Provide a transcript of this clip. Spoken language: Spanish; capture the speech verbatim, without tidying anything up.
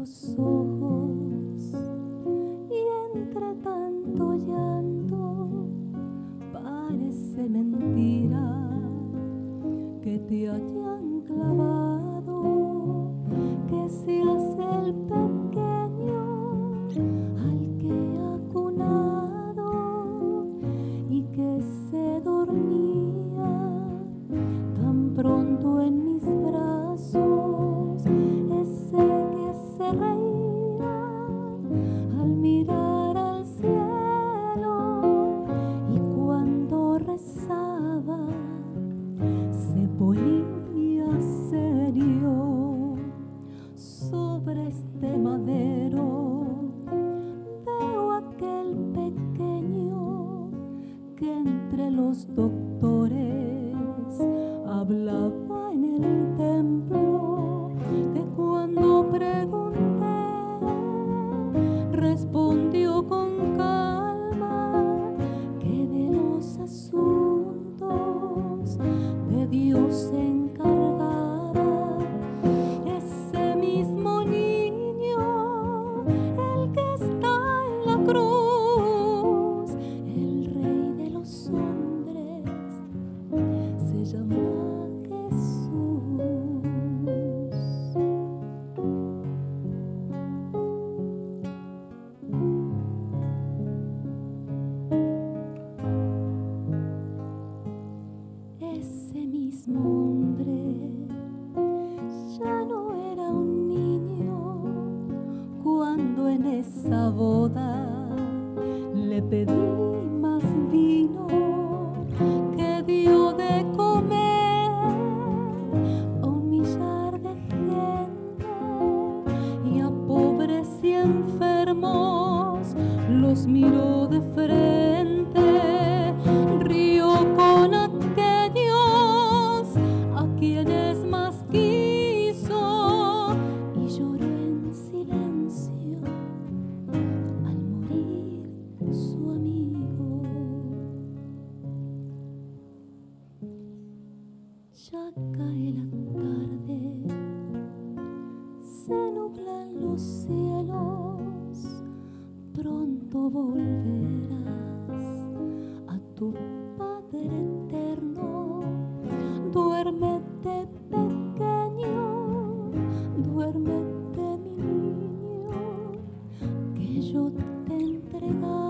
los ojos y entre tanto llanto parece mentira que te hayan clavado, que seas el pequeño al que ha cunado y que se dormía tan pronto en mis brazos, ese que se reía al mirar al cielo y cuando rezaba se ponía serio. Sobre este madero veo aquel pequeño que entre los doctores hablaba en el templo, que cuando pregunté respondió con calma que de los asuntos de Dios se encargaba ese mismo niño, el que está en la cruz, el rey de los hombres, se llama Jesús. Ese mismo hombre ya no era un niño cuando en esa boda le pedí más vino, que dio de comer a un millar de gente y a pobres y enfermos los miró de frente, rió con aquellos a quienes más quiso y lloró en silencio al morir su amigo. Ya cae la tarde, se nublan los cielos, pronto volverás a tu Padre eterno. Duérmete pequeño, duérmete mi niño, que yo te entregaré